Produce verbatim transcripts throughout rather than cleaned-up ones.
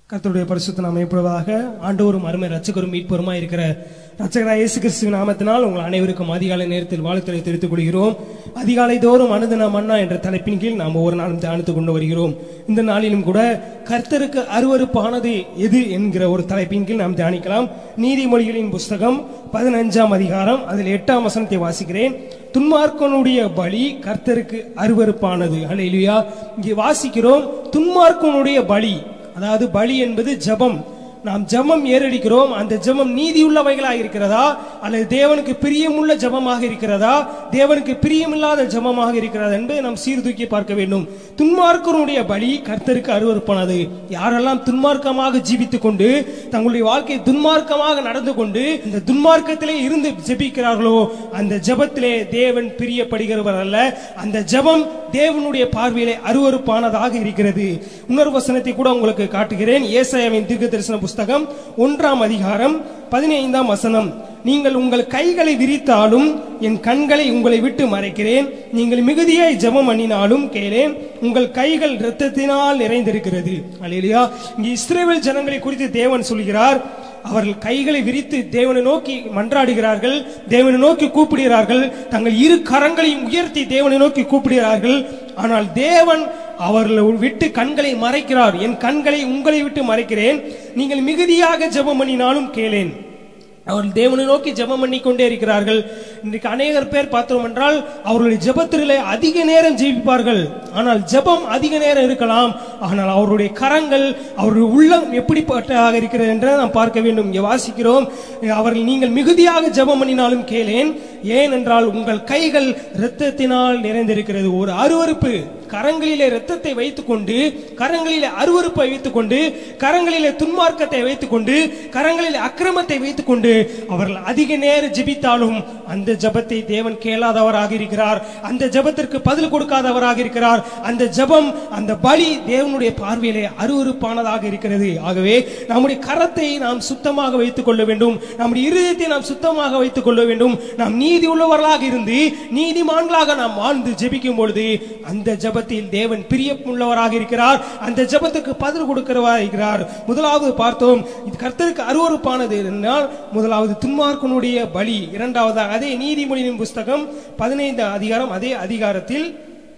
கர்த்தருடைய பரிசுத்த நாமம் எப்பொழுதாக ஆண்டவரும் அருமை ரட்சகரும் மீட்பருமாய் இருக்கிற ரட்சகராய் இயேசு கிறிஸ்துவின் நாமத்தினால் உங்கள் அனைவருக்கும் அதிகாலை நேரத்தில் வாழ்த்துக்களை தெரிவித்துக் கொள்கிறோம். அதிகாலை தோறும் அனுதின மன்னா என்ற தலைப்பின் கீழ் நாம் ஒவ்வொரு நாளும் தியானித்துக் கொண்டு வருகிறோம். இந்த நாளிலும் கூட கர்த்தருக்கு அருவருப்பானது எது என்கிற ஒரு தலைப்பின் கீழ் நாம் தியானிக்கலாம். நீதிமொழிகளின் புஸ்தகம் பதினஞ்சாம் அதிகாரம் அதில் எட்டாம் வசனத்தை வாசிக்கிறேன். துன்மார்க்கனுடைய பலி கர்த்தருக்கு அருவருப்பானது. அல்லேலூயா. இங்கே வாசிக்கிறோம், துன்மார்க்கனுடைய பலி, அதாவது பலி என்பது ஜெபம். நாம் ஜெபம் ஏறெடுக்கிறோம். அந்த ஜெபம் நீதியுள்ளவைகளாக இருக்கிறதா அல்லது தேவனுக்கு பிரியமுள்ள ஜெபமாக இருக்கிறதா, தேவனுக்கு பிரியமில்லாத ஜெபமாக இருக்கிறதா என்பதை நாம் சீர்தூக்கி பார்க்க வேண்டும். துன்மார்க்கனுடைய பலி கர்த்தருக்கு அருவருப்பானது. யாரெல்லாம் துன்மார்க்கமாக ஜீவித்துக் கொண்டு தங்களுடைய வாழ்க்கை துன்மார்க்கமாக நடந்து கொண்டு இந்த துன்மார்க்கத்திலே இருந்து ஜெபிக்கிறார்களோ அந்த ஜெபத்திலே தேவன் பிரியப்படுகிறவர் அல்ல. அந்த ஜெபம் தேவனுடைய பார்வையிலே அருவருப்பானதாக இருக்கிறது. இன்னொரு வசனத்தை கூட உங்களுக்கு காட்டுகிறேன். ஏசாயாவின் தீர்க்கதரிசன புஸ்தகம் ஒன்றாம் அதிகாரம் பதினைந்தாம் வசனம். நீங்கள் உங்கள் கைகளை விரித்தாலும் என் கண்களை உங்களை விட்டு மறைக்கிறேன், நீங்கள் மிகுதியாய் ஜெபம் பண்ணினாலும் கேளேன், உங்கள் கைகள் இரத்தத்தினால் நிறைந்திருக்கிறது. அல்லேலூயா. இங்கே இஸ்ரவேல் ஜனங்களை குறித்து தேவன் சொல்கிறார். அவர்கள் கைகளை விரித்து தேவனை நோக்கி மன்றாடுகிறார்கள், தேவனை நோக்கி கூப்பிடுகிறார்கள், தங்கள் இரு கரங்களையும் உயர்த்தி தேவனை நோக்கி கூப்பிடுகிறார்கள். ஆனால் தேவன் அவர்களை விட்டு கண்களை மறைக்கிறார். என் கண்களை உங்களை விட்டு மறைக்கிறேன், நீங்கள் மிகுதியாக ஜெபம் பண்ணினாலும் கேளேன். அவர்கள் தேவனை நோக்கி ஜெபம் பண்ணி கொண்டே இருக்கிறார்கள். இன்றைக்கு அநேகர் பேர் பார்த்தோம் என்றால் அவர்களுடைய ஜெபத்திலே அதிக நேரம் ஜெபிப்பார்கள். ஆனால் ஜெபம் அதிக நேரம் இருக்கலாம், ஆனால் அவருடைய கரங்கள், அவருடைய உள்ளம் எப்படிப்பட்டதாக இருக்கிறது என்று நாம் பார்க்க வேண்டும். இங்கே வாசிக்கிறோம், அவர்கள் நீங்கள் மிகுதியாக ஜெபம் பண்ணினாலும் கேளேன், ஏனென்றால் உங்கள் கைகள் இரத்தத்தினால் நிறைந்திருக்கிறது. ஒரு அருவருப்பு, கரங்களிலே இரத்தத்தை வைத்துக் கொண்டு, கரங்களிலே அருவருப்பை வைத்துக் கொண்டு, கரங்களிலே துன்மார்க்கத்தை வைத்துக் கொண்டு, கரங்களிலே அக்கிரமத்தை வைத்துக் கொண்டு அவர்கள் அதிக நேரம் ஜெபித்தாலும் அந்த ஜெபத்தை தேவன் கேளாதவராக இருக்கிறார். அந்த ஜெபத்திற்கு பதில் கொடுக்காதவராக இருக்கிறார். அந்த ஜெபம், அந்த பலி தேவனுடைய பார்வையிலே அருவருப்பானதாக இருக்கிறது. ஆகவே நம்முடைய கரத்தை நாம் சுத்தமாக வைத்துக் கொள்ள வேண்டும், நம்முடைய இருதயத்தை நாம் சுத்தமாக வைத்துக் கொள்ள வேண்டும். நாம் நீதி உள்ளவர்களாக இருந்து நீதிமான்களாக நாம் வாழ்ந்து ஜெபிக்கும் பொழுது அந்த ஜெபத்தில் தேவன் பிரியமுள்ளவராக இருக்கிறார். அந்த ஜெபத்துக்கு பதில் கொடுக்கிறவராக இருக்கிறார். முதலாவது பார்த்தோம், இது கர்த்தருக்கு அருவருப்பானது என்றால் முதலாவது துன்மார்க்கனுடைய பலி. இரண்டாவதாக அதே நீதிமொழியின் புஸ்தகம் பதினைந்து அதிகாரம் அதே அதிகாரத்தில்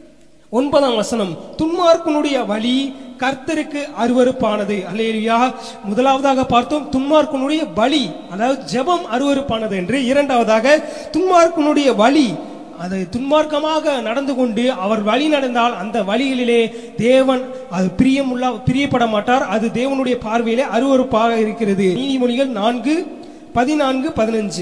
ஒன்பதாம் வசனம், துன்மார்க்கனுடைய வழி கர்த்தருக்கு அருவருப்பானது. அல்லேலூயா. முதலாவதாக பார்த்தோம் துன்மார்க்கனுடைய பலி, அதாவது ஜெபம் அருவருப்பானது என்று. இரண்டாவதாக துன்மார்க்கனுடைய வழி, அது துன்மார்க்கமாக நடந்து கொண்டு அவர் வழி நடந்தால் அந்த வழிகளிலே தேவன் அது பிரியமுள்ள பிரியப்பட மாட்டார். அது தேவனுடைய பார்வையிலே அருவருப்பாக இருக்கிறது. நீதிமொழிகள் நான்கு பதினான்கு பதினஞ்சு.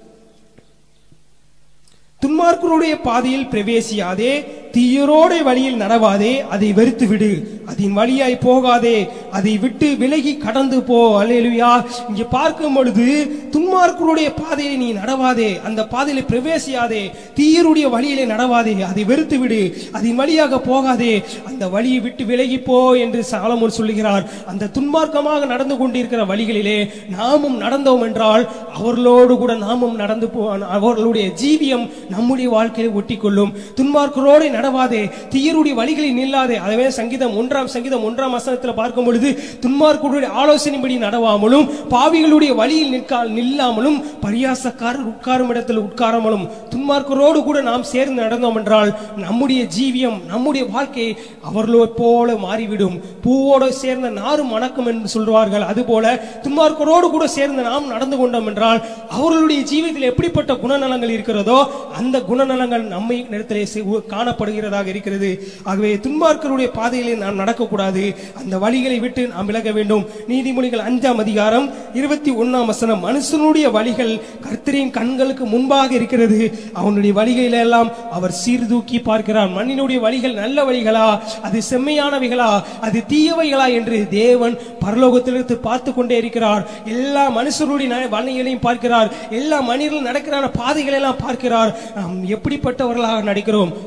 துன்மார்க்கருடைய பாதையில் பிரவேசியாதே, தீயரோட வழியில் நடவாதே, அதை வெறுத்து விடு, அதன் வழியாய் போகாதே, அதை விட்டு விலகி கடந்து போ. அல்லேலூயா. இங்கே பார்க்கும் பொழுது துன்மார்க்கருடைய பாதையை நீ நடவாதே, அந்த பாதையில பிரவேசியாதே, தீயருடைய வழியிலே நடவாதே, அதை வெறுத்து விடு, அதன் வழியாக போகாதே, அந்த வழியை விட்டு விலகி போ என்று சாலமோன் சொல்லுகிறார். அந்த துன்மார்க்கமாக நடந்து கொண்டிருக்கிற வழிகளிலே நாமும் நடந்தோம் என்றால் அவர்களோடு கூட நாமும் நடந்து போ, அவர்களுடைய ஜீவியம் நம்முடைய வாழ்க்கையை ஒட்டிக்கொள்ளும். துன்மார்க்கரோடு நடவாதே, தீயருடைய வழிகளில் நில்லாதே. அதே சங்கீதம் ஒன்றாம் சங்கீதம் ஒன்றாம் வசனத்தில் பார்க்கும் பொழுது துன்மார்க்கருடைய ஆலோசனைப்படி நடவாமலும் பாவிகளுடைய வழியில் நிற்கா நில்லாமலும் பரியாசக்காரர் உட்காரும் இடத்தில் உட்காராமலும். துன்மார்க்கரோடு கூட நாம் சேர்ந்து நடந்தோம் என்றால் நம்முடைய ஜீவியம், நம்முடைய வாழ்க்கை அவர்களோ போல மாறிவிடும். பூவோடு சேர்ந்த நாரும் மணக்கும் என்று சொல்வார்கள். அதுபோல துன்மார்க்கரோடு கூட சேர்ந்து நாம் நடந்து கொண்டோம் என்றால் அவர்களுடைய ஜீவியத்தில் எப்படிப்பட்ட குணநலங்கள் இருக்கிறதோ அந்த குணநலங்கள் நம்மை இடத்திலே காணப்படுகிறதாக இருக்கிறது. ஆகவே துன்மார்க்கருடைய பாதையிலே நாம் நடக்கக்கூடாது, அந்த வழிகளை விட்டு நாம் விலக வேண்டும். நீதிமொழிகள் அஞ்சாம் அதிகாரம் இருபத்தி ஒன்னாம் வசனம், மனுஷனுடைய வழிகள் கர்த்தரின் கண்களுக்கு முன்பாக இருக்கிறது, அவனுடைய வழிகளில் எல்லாம் அவர் சீர்தூக்கி பார்க்கிறார். மண்ணினுடைய வழிகள் நல்ல வழிகளா, அது செம்மையானவைகளா, அது தீயவைகளா என்று தேவன் பரலோகத்திலிருந்து பார்த்து கொண்டே இருக்கிறார். எல்லா மனுஷருடைய வழிகளையும் பார்க்கிறார், எல்லா மனிதர்கள் நடக்கிற பாதைகளை எல்லாம் பார்க்கிறார். நாம் எப்படிப்பட்டவர்களாக நடிக்கிறோம்? துன்மார்க்க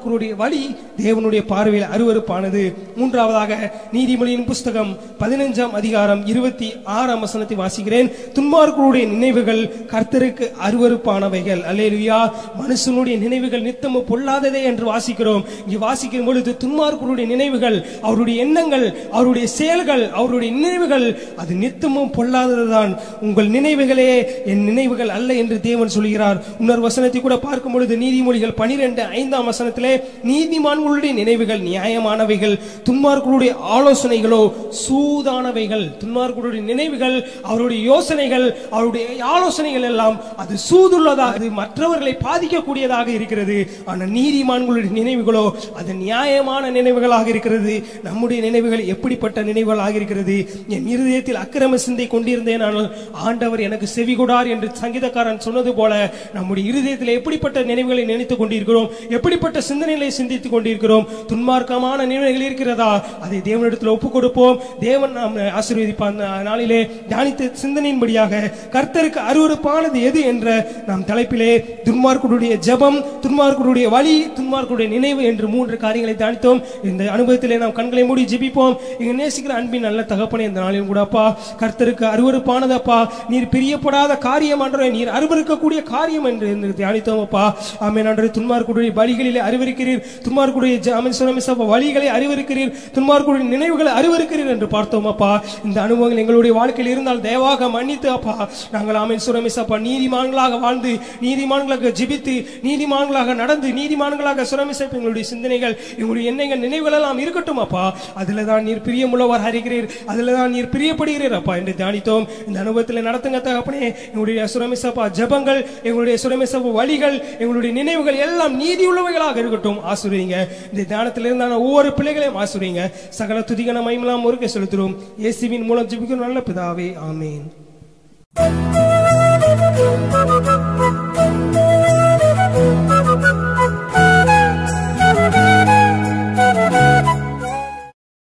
துன்மார்க்கருடைய வழி தேவனுடைய பார்வையில் அருவருப்பானது. மூன்றாவதாக நீதிமொழியின் புஸ்தகம் பதினைஞ்சாம் அதிகாரம் இருபத்தி ஆறாம் வசனத்தை வாசிக்கிறேன். துன்மார்க்கருடைய நினைவுகள் கர்த்தருக்கு அருவருப்பானவைகள். அல்லேலூயா. மனுஷனுடைய நினைவுகள் நித்தமும் பொல்லாததே என்று வாசிக்கிறோம். இங்கே வாசிக்கும் பொழுது துன்மார்க்கருடைய நினைவுகள், அவருடைய எண்ணங்கள், அவருடைய செயல்கள், அவருடைய நினைவுகள் அது நித்தமும் பொல்லாததுதான். உங்கள் நினைவுகளே என் நினைவுகள் அல்ல என்று தேவன் சொல்கிறார். இன்னொரு வசனத்தை கூட பார்க்கும் பொழுது நீதிமொழிகள் பனிரெண்டு ஐந்தாம் வசனத்திலே நீதிமான்களுடைய நினைவுகள் நியாயமானவைகள், துன்மார்க்கருடைய ஆலோசனைகளோ சூதானவைகள். துன்மார்க்கருடைய நினைவுகள், அவருடைய யோசனைகள், அவருடைய ஆலோசனைகள் எல்லாம் அது சூதுள்ளதாக, அது மற்றவர்களை பாதிக்கக்கூடியதாக இருக்கிறது. ஆனால் நீதிமான்களுடைய நினைவுகளோ அது நியாயமான நினைவுகளாக இருக்கிறது. நம்முடைய நினைவுகள் எப்படிப்பட்ட நினைவுகளாக இருக்கிறது? என் இருதயத்தில் அக்கிரம சிந்தை கொண்டிருந்தேன், ஆனால் ஆண்டவர் எனக்கு செவி கொடார் என்று சங்கீதக்காரன் சொன்னது போல நம்முடைய இருதயத்தில் எப்படிப்பட்ட நினைவுகளை நினைத்துக் கொண்டிருக்கிறோம்? எப்படிப்பட்ட சிந்தனைகளை சிந்தித்துக் கொண்டிருக்கிறோம்? துன்மார்க்கமான நினைவுகள் இருக்கிறதா? அதை தேவனிடத்தில் ஒப்புக் கொடுப்போம். தேவன் நாம் ஆசீர்வதிப்பான். நாளிலே தியானித்த சிந்தனையின்படியாக கர்த்தருக்கு அருவருப்பானது எது என்ற நாம் தலைப்பிலே துன்மார்க்கருடைய ஜெபம், துன்மார்க்கருடைய வழி, துன்மார்க்கருடைய நினைவு என்று மூன்று காரியங்களை தியானித்தோம். இந்த அனுபவத்திலே நாம் கண்களை மூடி ஜெபிப்போம். இங்க நேசிக்கிற அன்பின் நல்ல தகப்பனே, இந்த நாளிலும் கூட அப்பா கர்த்தருக்கு அருவருப்பானது அப்பா, நீர் பிரியப்படாத காரியம் அன்றே, நீர் அருவருக்கக்கூடிய காரியம் என்று தியானித்தோம் அப்பா. ஆமென் ஆண்டவரே. துன்மார்க்கருடைய வழிகளிலே அருவருக்கிறீர், துன்மார்க்கருடைய வழிகளை அருவருக்கிறீர், துன்மார்க்கருடைய நினைவுகளை அருவருக்கிறீர் என்று பார்த்தோம் அப்பா. இந்த அனுபவங்கள் எங்களுடைய வாழ்க்கையில் இருந்தால் தயவாக மன்னித்து அப்பா, நாங்கள் ஆமென் சுரமேசப்பா நீதிமான்களாக வாழ்ந்து, நீதிமான்களாக ஜெபித்து, நீதிமான்களாக நடந்து, நீதிமான்களாக சுரமேசப்பா எங்களுடைய சிந்தனைகள், எங்களுடைய எண்ணங்கள், நினைவுகள் எல்லாம் இருக்கட்டும் அப்பா. அதில் தான் நீர் பிரியமுள்ளவர் அறிகிறீர், அதில் தான் நீர் பிரியப்படுகிறீர் அப்பா என்று தியானித்தோம். இந்த அனுபவத்தில் நடத்துங்க தகப்பனே. எங்களுடைய சுரமேசப்பா ஜெபங்கள், எங்களுடைய சுரமேசப்பா வழிகள், எங்களுடைய நினைவுகள் எல்லாம் நீதி உள்ளவைகளாக இருக்கட்டும். ஆசீர்வதிங்க. இந்த தியானத்தில் இருந்தான ஒவ்வொரு பிள்ளைகளையும் ஆசீர்வதிங்க. சகல துதிகன மகிமையெல்லாம் ஒருங்கே செலுத்துகிறோம். இயேசுவின் மூலம் ஜெபிக்கிறோம் நல்ல பிதாவே. ஆமென்.